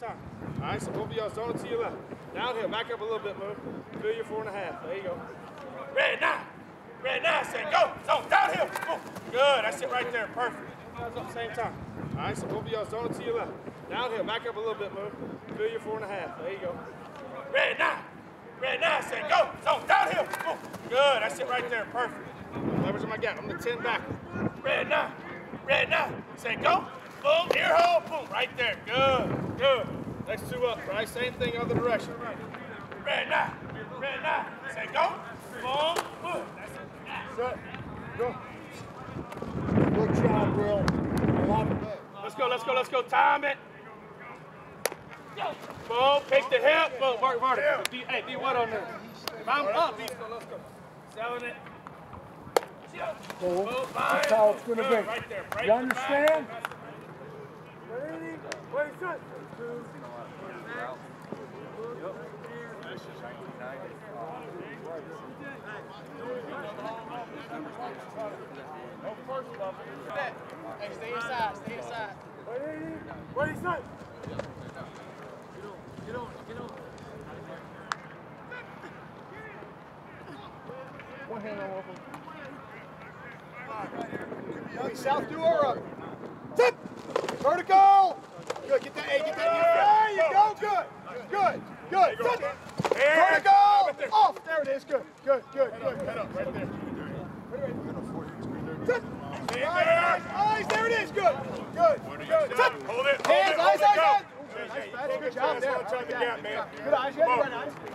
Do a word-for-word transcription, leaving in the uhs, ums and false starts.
time. All right, so both of y'all zone it to your left. Downhill, back up a little bit, move. Feel your four and a half. There you go. Ready, now. Ready, now, set, go. Zone, downhill. Boom. Good, that's it right there, perfect. Guys up same time. All right, so both of y'all zone it to your left. Downhill, back up a little bit, move. Feel your four and a half. There you go. Ready, now. Ready, now, set, go. Zone, downhill. Boom. Good, that's it right there, perfect. Leverage on my gap. I'm the ten back. Ready, now. Ready, now. Set, go. Boom, ear hole, boom, right there. Good, good. Next two up, right? Same thing, other direction. Ready now, ready now. Say go, boom, boom. That's it. Set, go. Good job, Will. Let's go, let's go, let's go. Time it. Boom, pick the hip. Boom, work, work. D, hey, D what on there? If I'm up, let's go, let's go. Selling it. Boom. That's how it's going to be. Right there. Break You understand? Ready? Wait, set. Hey, stay inside, stay inside. Ready? Ready, set. Get on, get on. One hand on over. Young South do or up. Tip! Vertical! Good, get that, hey, get that. There you go, good. Good, good. Tip. Vertical! Off! There it is, good, good, good, good. Head up, right there. Tip! Eyes, eyes, eyes, there it is, good. Good, good. Tip! Hold it, hold Hands, it, eyes, hold it, eyes, go. eyes. Nice, good job there. Try the gap, man. Good eyes, you got the right eyes.